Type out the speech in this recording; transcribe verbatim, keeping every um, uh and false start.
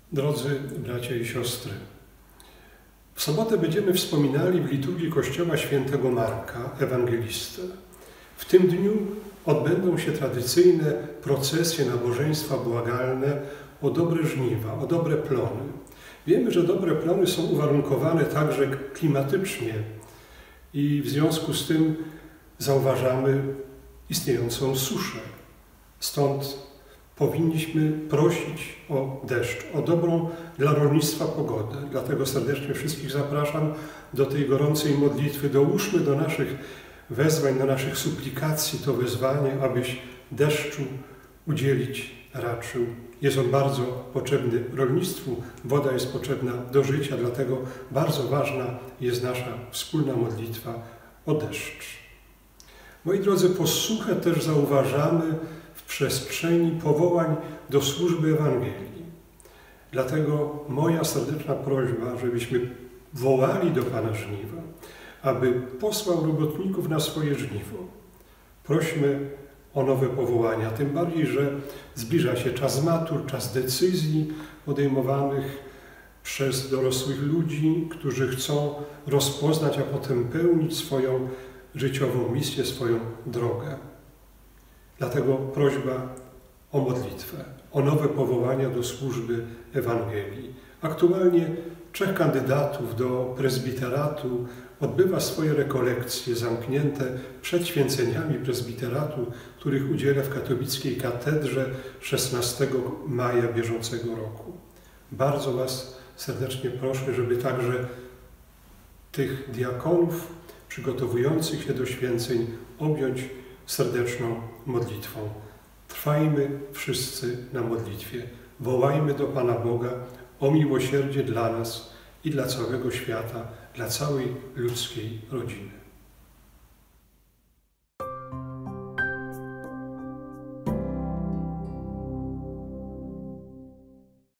Drodzy bracia i siostry, w sobotę będziemy wspominali w liturgii Kościoła świętego Marka, ewangelistę. W tym dniu odbędą się tradycyjne procesje, nabożeństwa błagalne o dobre żniwa, o dobre plony. Wiemy, że dobre plony są uwarunkowane także klimatycznie i w związku z tym zauważamy istniejącą suszę. Stąd powinniśmy prosić o deszcz, o dobrą dla rolnictwa pogodę. Dlatego serdecznie wszystkich zapraszam do tej gorącej modlitwy. Dołóżmy do naszych wezwań, do naszych suplikacji to wezwanie, abyś deszczu udzielić raczył. Jest on bardzo potrzebny rolnictwu, woda jest potrzebna do życia, dlatego bardzo ważna jest nasza wspólna modlitwa o deszcz. Moi drodzy, posłuchę też zauważamy w przestrzeni powołań do służby Ewangelii. Dlatego moja serdeczna prośba, żebyśmy wołali do Pana żniwa, aby posłał robotników na swoje żniwo. Prośmy o nowe powołania, tym bardziej, że zbliża się czas matur, czas decyzji podejmowanych przez dorosłych ludzi, którzy chcą rozpoznać, a potem pełnić swoją życiową misję, swoją drogę. Dlatego prośba o modlitwę, o nowe powołania do służby Ewangelii. Aktualnie trzech kandydatów do prezbiteratu odbywa swoje rekolekcje zamknięte przed święceniami prezbiteratu, których udziela w katolickiej katedrze szesnastego maja bieżącego roku. Bardzo Was serdecznie proszę, żeby także tych diakonów przygotowujących się do święceń objąć serdeczną modlitwą. Trwajmy wszyscy na modlitwie. Wołajmy do Pana Boga o miłosierdzie dla nas i dla całego świata, dla całej ludzkiej rodziny.